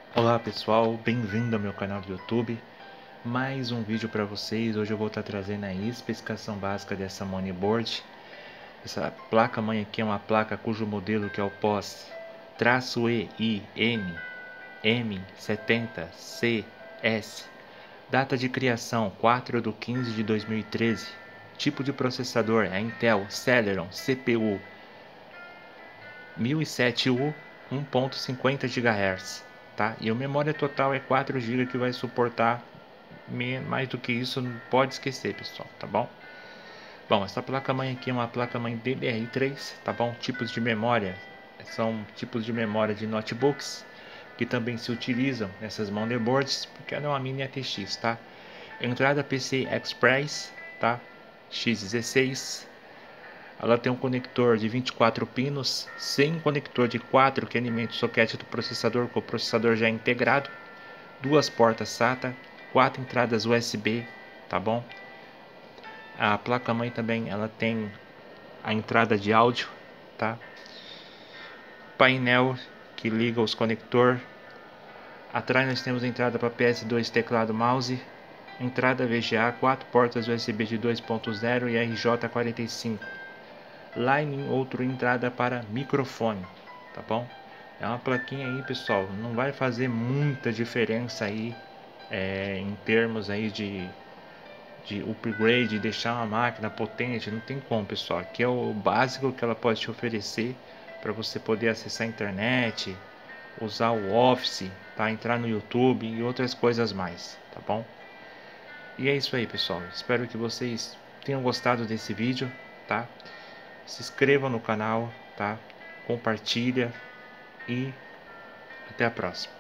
Olá pessoal, bem-vindo ao meu canal do YouTube. Mais um vídeo para vocês. Hoje eu vou estar trazendo a especificação básica dessa motherboard. Essa placa-mãe aqui é uma placa cujo modelo que é o POS-EIN M70CS. Data de criação 4/15/2013. Tipo de processador é Intel Celeron CPU 1007U 1.50 GHz, tá? E a memória total é 4 GB que vai suportar. Mais do que isso, não pode esquecer, pessoal, tá bom? Bom, essa placa-mãe aqui é uma placa-mãe DDR3, tá bom? Tipos de memória são tipos de memória de notebooks que também se utilizam nessas motherboards, porque ela é uma mini ATX, tá? Entrada PCI Express, tá? X16. Ela tem um conector de 24 pinos, sem conector de 4 que alimenta o socket do processador, com o processador já integrado, duas portas SATA, 4 entradas USB, tá bom? A placa-mãe também ela tem a entrada de áudio, tá? Painel que liga os conectores. Atrás nós temos a entrada para PS2, teclado, mouse, entrada VGA, 4 portas USB de 2.0 e RJ45. Lightning, outra entrada para microfone, tá bom? É uma plaquinha aí, pessoal, não vai fazer muita diferença aí em termos aí de upgrade, deixar uma máquina potente, não tem como, pessoal. Aqui é o básico que ela pode te oferecer para você poder acessar a internet, usar o Office, tá? Entrar no YouTube e outras coisas mais, tá bom? E é isso aí, pessoal. Espero que vocês tenham gostado desse vídeo, tá? Se inscreva no canal, tá? Compartilha e até a próxima.